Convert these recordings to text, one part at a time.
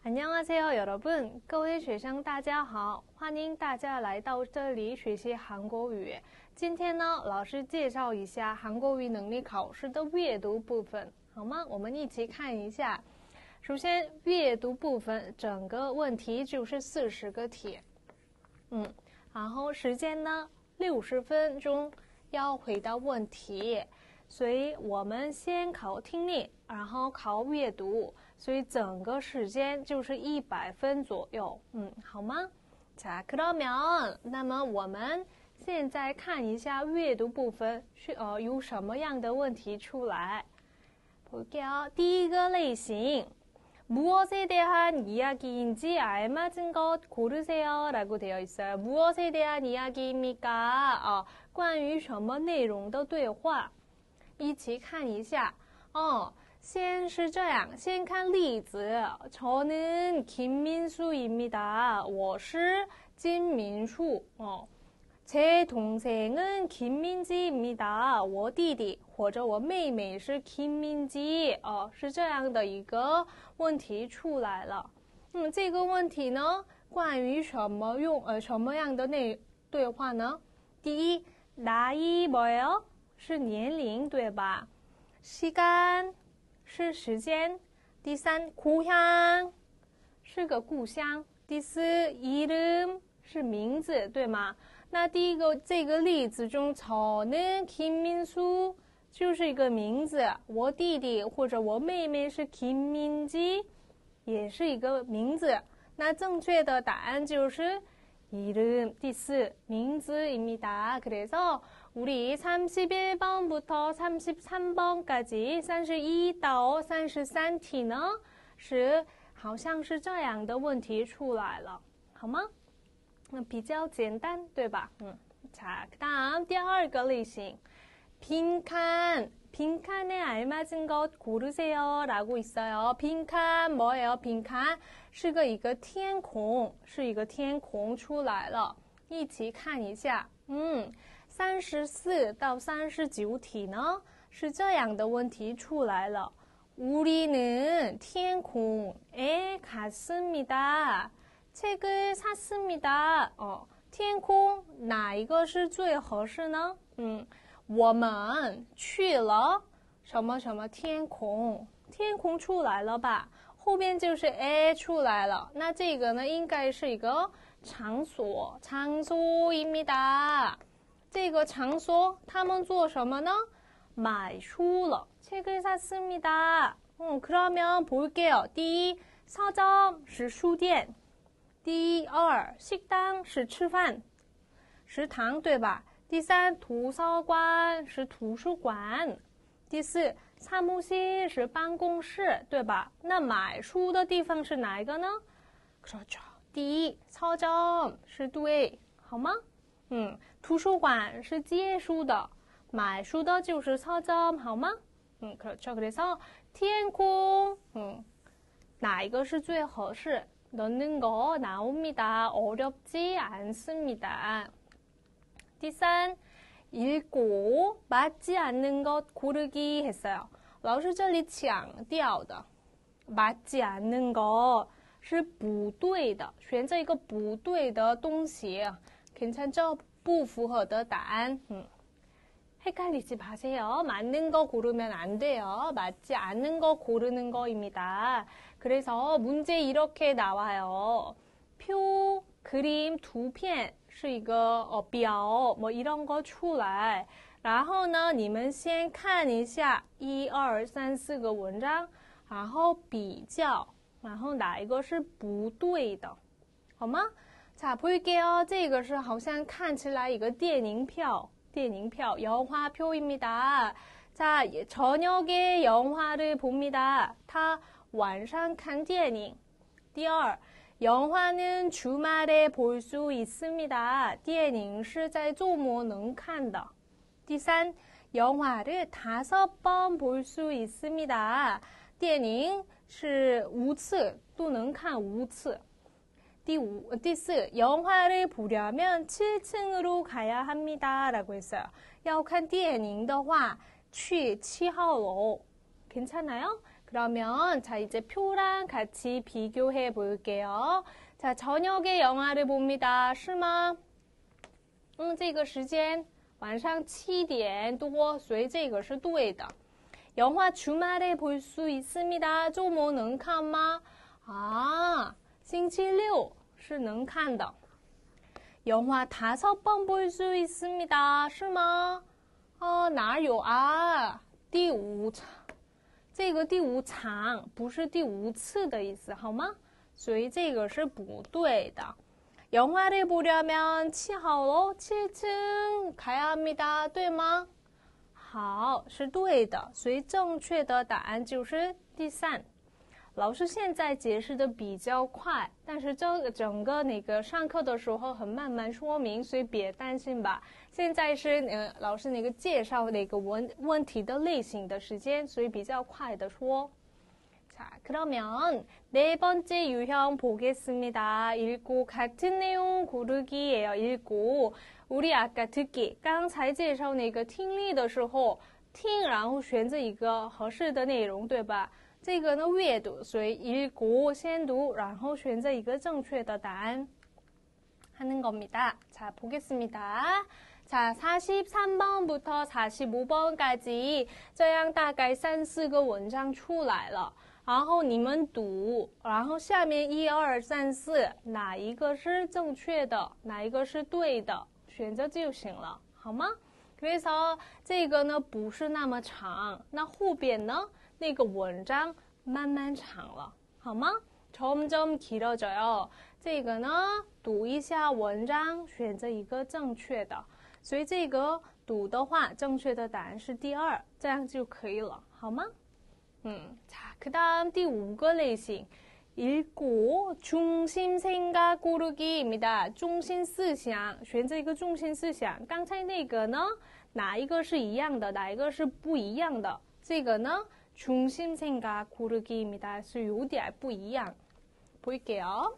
안녕하세요， 여러분，各位学生大家好，欢迎大家来到这里学习韩国语。今天呢，老师介绍一下韩国语能力考试的阅读部分，好吗？我们一起看一下。首先，阅读部分整个问题就是40个题，然后时间呢60分钟要回答问题。所以我们先考听力，然后考阅读，所以整个时间就是100分左右，好吗？자，그러면那么我们现在看一下阅读部分是有什么样的问题出来。볼게요。第一个类型， 무엇에 대한 이야기인지 알맞은 것 고르세요 라고 되어 있어요. 무엇에 대한 이야기입니까? 关于什么内容的对话。一起看一下先是这样，先看例子。저는 김민수입니다. 我是金民树。제 동생은 김민지입니다. 我弟弟或者我妹妹是김민지。是这样的一个问题出来了。这个问题呢，关于什么样的对话呢？第一，나이 뭐예요？是年龄，对吧？시간是时间。第三，고향是个故乡。第四，이름是名字，对吗？那第一个这个例子中，저는 김민수就是一个名字，我弟弟或者我妹妹是김민지也是一个名字。那正确的答案就是이름。第四，名字입니다。그래서 우리 31번부터 33번까지 31到33题呢，好像是这样的问题出来了，好吗？那比较简单，对吧？자， 그다음第二个类型， 빈칸에 알맞은 것 고르세요 라고 있어요. 빈칸 뭐예요? 빈칸是一个天空，是一个天空出来了。一起看一下。34到39题呢，是这样的问题出来了。우리는天空에 갔습니다. 책을 샀습니다. 天空哪一个是最合适呢？我们去了什么什么天空，天空出来了吧？后边就是 A 出来了，那这个呢应该是一个场所，장소입니다。这个场所他们做什么呢？买书了，책을 샀습니다。그러면 볼게요。第一，서점是书店。第二，식당是吃饭，食堂，对吧？第三，图书馆是图书馆。第四，사무실是办公室，对吧？那买书的地方是哪一个呢？그렇죠。第一，서점是对，好吗？图书馆是借书的，买书的就是서점，好吗？그렇죠。그래서天空，哪一个是最合适？넣는 거 나옵니다. 어렵지 않습니다. 第三， 읽고 맞지 않는 것 고르기 했어요. 老师这里强调的 맞지 않는 거是不对的，选择一个不对的东西，괜찮죠？不符合的答案。헷갈리지 마세요. 맞는 거 고르면 안 돼요. 맞지 않는 거 고르는 거입니다. 그래서 문제 이렇게 나와요. 표, 그림, 图片是一个表，이런 거出来。然后呢，你们先看一下1、2、3、4个文章，然后比较，然后哪一个是不对的，好吗？자， 볼게요。这个是好像看起来一个电影票，영화표입니다。자， 저녁에 영화를 봅니다。他晚上看电影。第二， 영화는 주말에 볼 수 있습니다. 电影是在周末能看的。第三， 영화를 5번 볼 수 있습니다. 电影是5次都能看5次。第四， 영화를 보려면 7층으로 가야 합니다. 라고 했어요. 要看电影的话，去7号楼。괜찮아요? 그러면 자 이제 표랑 같이 비교해 볼게요. 자 저녁에 영화를 봅니다. 是吗？这个时间晚上7点多，所以这个是对的。 영화 주말에 볼 수 있습니다. 周末能看吗？啊，星期六是能看的。 영화 5번 볼 수 있습니다. 是吗？哪有啊？第5场，这个第5场不是第5次的意思，好吗？所以这个是不对的。 영화를 보려면 7号楼 7층 가야 합니다. 对吗？ 好，是对的，所以正确的答案就是第3。老师现在解释的比较快，但是整个那个上课的时候很慢慢说明，所以别担心吧。现在是老师那个介绍那个问题的类型的时间，所以比较快的说。 자, 그러면 네 번째 유형 보겠습니다. 읽고 같은 내용 고르기예요. 읽고 우리 아까 듣기 刚才介绍那个听力的时候听然后选择一个合适的内容对吧这个呢阅读所以읽고先读然后选择一个正确的答案 하는 겁니다. 자, 보겠습니다. 자, 43번부터 45번까지 这样大概3、4个文章出来了然后你们读然后下面1、2、3、4哪一个是正确的哪一个是对的选择就行了好吗 그래서 这个呢不是那么长那后边呢那个文章慢慢长了好吗 점점 길어져요 这个呢读一下文章选择一个正确的所以这个读的话正确的答案是第2这样就可以了好吗 자, 그 다음第5个类型 읽고 중심 생각 고르기입니다. 중심思想选择一个中心思想刚才那个呢哪一个是一样的哪一个是不一样的这个呢 중심 생각 고르기입니다. 是有点不一样 볼게요.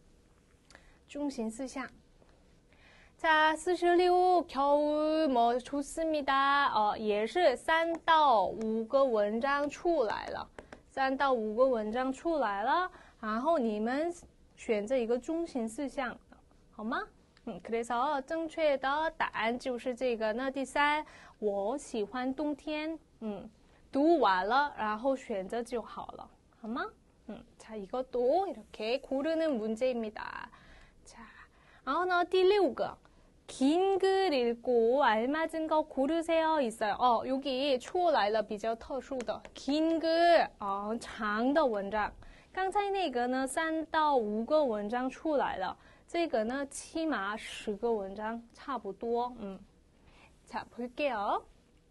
중심思想 자, 46 겨울 뭐 좋습니다. 也是3到5个文章出来了3到5个文章出来了然后你们选择一个中心思想好吗 그래서 正确的答案就是这个那第3我喜欢冬天读完了然后选择就好了好吗 자, 이것도 이렇게 고르는 문제입니다. 자, 然后呢第6个 긴 글 읽고 알맞은 거 고르세요 있어요. 여기出来了比较特殊的 긴 글, 长的文章刚才那个呢3到5个文章出来了这个呢起码10个文章差不多 자, 볼게요.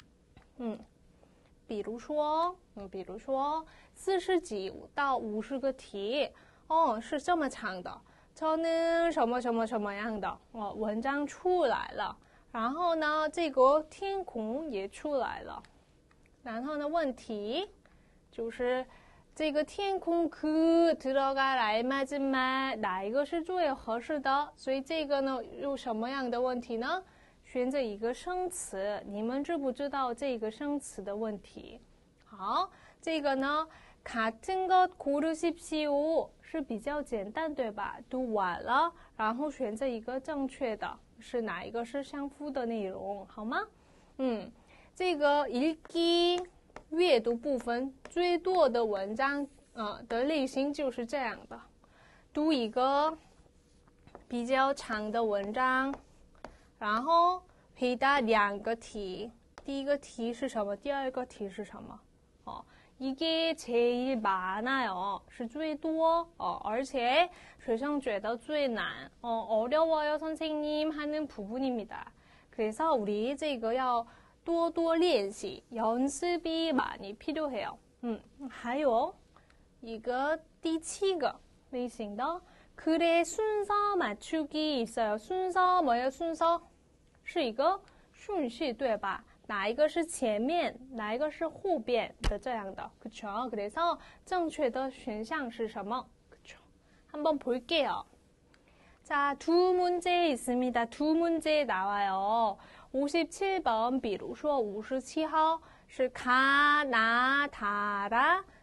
比如说40几到50个题是这么长的 저는 什么什么什么样的文章出来了然后呢这个天空也出来了然后呢问题就是这个天空그 들어갈 알맞은 말哪一个是最合适的所以这个呢有什么样的问题呢选择一个生词你们知不知道这个生词的问题好这个呢 같은 것 고르십시오 是比较简单对吧读完了然后选择一个正确的是哪一个是相符的内容好吗这个 읽기 阅读部分最多的文章的类型就是这样的读一个比较长的文章然后回答2个题第一个题是什么第二个题是什么 이게 제일 많아요. 是最多而且学生觉得最难 어려워요 선생님 하는 부분입니다. 그래서 우리 这个要多多练习 연습이 많이 필요해요. 还有一个第7个类型的 글의 순서 맞추기 있어요. 순서 뭐예요? 순서 是一个顺序对吧哪一个是前面哪一个是后边的这样的그쵸 그래서 正确的选项是什么그쵸 한번 볼게요 자, 두 문제 있습니다. 두 문제 나와요. 57번, 比如说57号是가나다라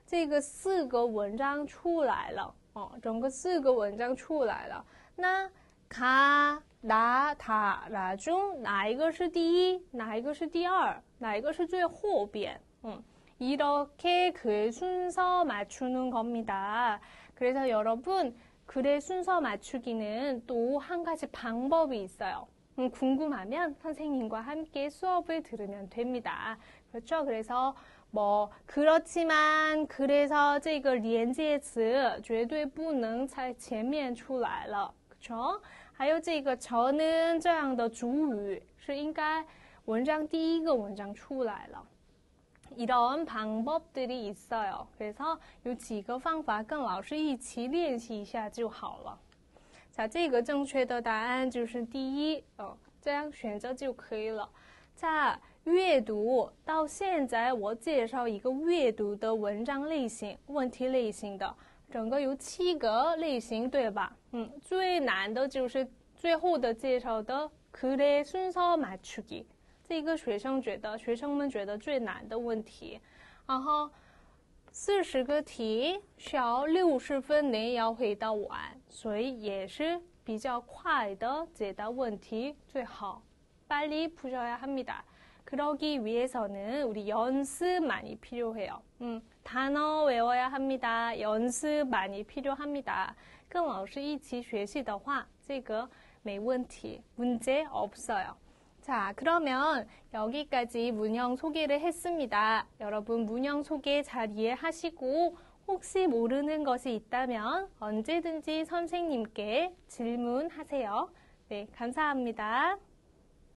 这个4个文章出来了，整个4个文章出来了。那가, 나, 다, 라 중哪一个是第一，哪一个是第二，哪一个是最后边？ 이렇게 글 순서 맞추는 겁니다. 그래서 여러분 글의 순서 맞추기는 또 한 가지 방법이 있어요. 궁금하면 선생님과 함께 수업을 들으면 됩니다. 그렇죠? 그래서 뭐 그렇지만 그래서 这个连接词绝对不能在前面出来了，可죠？还有这个저는这样的主语是应该文章第一个文章出来了。 이런 방법들이 있어요. 그래서 이 几个方法跟老师一起练习一下就好了。자，这个正确的答案就是第一，这样选择就可以了。자，阅读到现在我介绍一个阅读的文章类型、问题类型的，整个有7个类型，对吧？最难的就是最后的介绍的글의 순서 맞추기。 这个学生们觉得最难的问题，然后40个题需要60分内要回答完，所以也是比较快的解答问题最好빨리 푸셔야 합니다. 그러기 위해서는 우리 연습 많이 필요해요. 단어 외워야 합니다. 연습 많이 필요합니다. 跟老师一起学习的话，这个没问题， 문제 없어요. 자, 그러면 여기까지 문형 소개를 했습니다. 여러분 문형 소개 잘 이해하시고 혹시 모르는 것이 있다면 언제든지 선생님께 질문하세요. 네, 감사합니다.